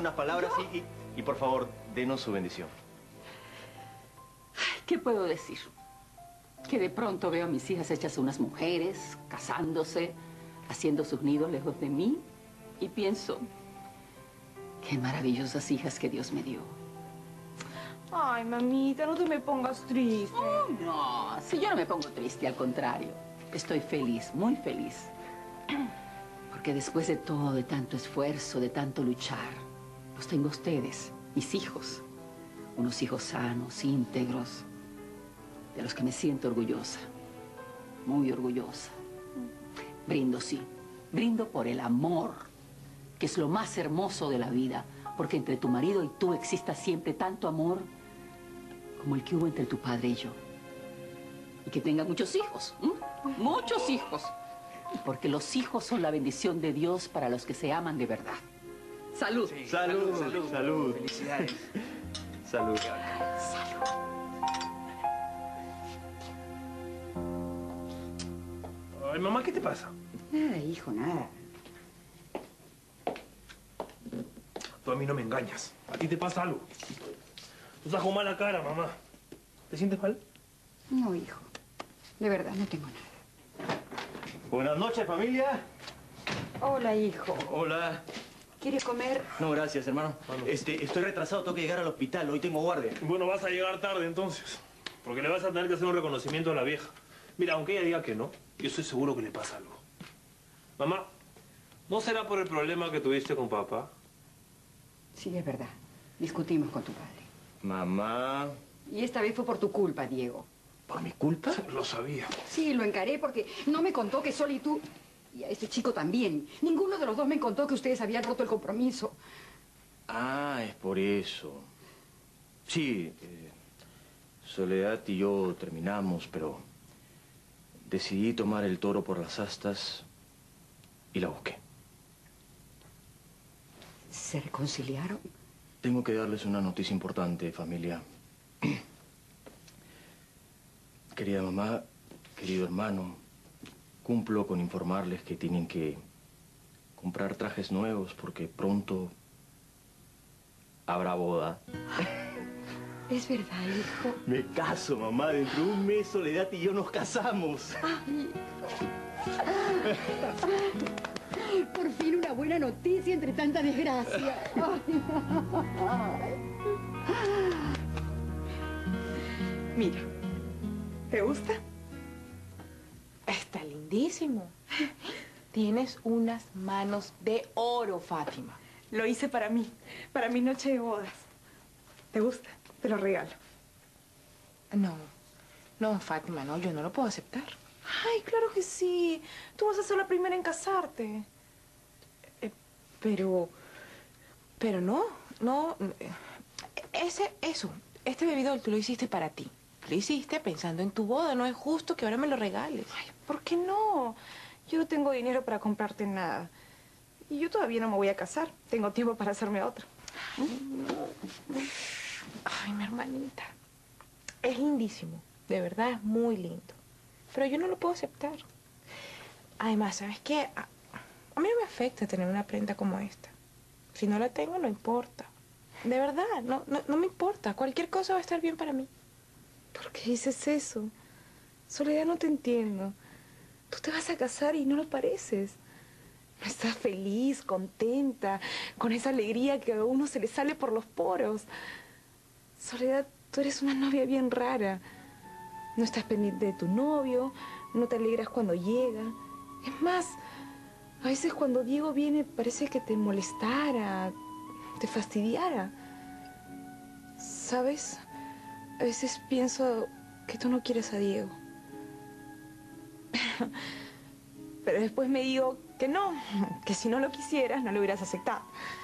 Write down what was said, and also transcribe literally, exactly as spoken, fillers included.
unas palabras y, y, y, por favor, denos su bendición. Ay, ¿qué puedo decir? Que de pronto veo a mis hijas hechas unas mujeres, casándose, haciendo sus nidos lejos de mí, y pienso, qué maravillosas hijas que Dios me dio. Ay, mamita, no te me pongas triste. Oh, no, si yo no me pongo triste, al contrario. Estoy feliz, muy feliz. Porque después de todo, de tanto esfuerzo, de tanto luchar, los tengo a ustedes, mis hijos. Unos hijos sanos, íntegros, de los que me siento orgullosa. Muy orgullosa. Brindo, sí. Brindo por el amor, que es lo más hermoso de la vida. Porque entre tu marido y tú exista siempre tanto amor como el que hubo entre tu padre y yo. Y que tenga muchos hijos, ¿m? Muchos hijos. Porque los hijos son la bendición de Dios para los que se aman de verdad. ¡Salud! Sí, salud, salud, salud. Felicidades. Salud. ¡Salud! Ay, mamá, ¿qué te pasa? Nada, hijo, nada. Tú a mí no me engañas. A ti te pasa algo. Tú estás con mala cara, mamá. ¿Te sientes mal? No, hijo. De verdad, no tengo nada. Buenas noches, familia. Hola, hijo. Hola. ¿Quieres comer? No, gracias, hermano. Este, estoy retrasado, tengo que llegar al hospital. Hoy tengo guardia. Bueno, vas a llegar tarde entonces. Porque le vas a tener que hacer un reconocimiento a la vieja. Mira, aunque ella diga que no, yo estoy seguro que le pasa algo. Mamá, ¿no será por el problema que tuviste con papá? Sí, es verdad. Discutimos con tu padre. Mamá. Y esta vez fue por tu culpa, Diego. ¿Por mi culpa? Lo sabía. Sí, lo encaré porque no me contó que Sol y tú... Y a ese chico también. Ninguno de los dos me contó que ustedes habían roto el compromiso. Ah, es por eso. Sí, eh, Soledad y yo terminamos, pero decidí tomar el toro por las astas y la busqué. ¿Se reconciliaron? Tengo que darles una noticia importante, familia. Querida mamá, querido hermano, cumplo con informarles que tienen que comprar trajes nuevos porque pronto habrá boda. Es verdad, hijo. Me caso, mamá. Dentro de un mes, Soledad y yo nos casamos. Ay, por fin una buena noticia entre tanta desgracia. Ay. Mira, ¿te gusta? Está lindísimo. Tienes unas manos de oro, Fátima. Lo hice para mí, para mi noche de bodas. ¿Te gusta? Te lo regalo. No, no, Fátima, no, yo no lo puedo aceptar. Ay, claro que sí. Tú vas a ser la primera en casarte. Eh, pero, pero no, no. Ese, eso, este bebidor tú lo hiciste para ti. Lo hiciste pensando en tu boda. No es justo que ahora me lo regales. Ay, ¿por qué no? Yo no tengo dinero para comprarte nada. Y yo todavía no me voy a casar. Tengo tiempo para hacerme otra. Ay, mi hermanita. Es lindísimo. De verdad, es muy lindo. Pero yo no lo puedo aceptar. Además, ¿sabes qué? A, a mí no me afecta tener una prenda como esta. Si no la tengo, no importa. De verdad, no, no, no me importa. Cualquier cosa va a estar bien para mí. ¿Por qué dices eso? Soledad, no te entiendo. Tú te vas a casar y no lo pareces. No estás feliz, contenta, con esa alegría que a uno se le sale por los poros. Soledad, tú eres una novia bien rara. No estás pendiente de tu novio, no te alegras cuando llega. Es más, a veces cuando Diego viene parece que te molestara, te fastidiara. ¿Sabes? A veces pienso que tú no quieres a Diego. Pero después me digo que no, que si no lo quisieras no lo hubieras aceptado.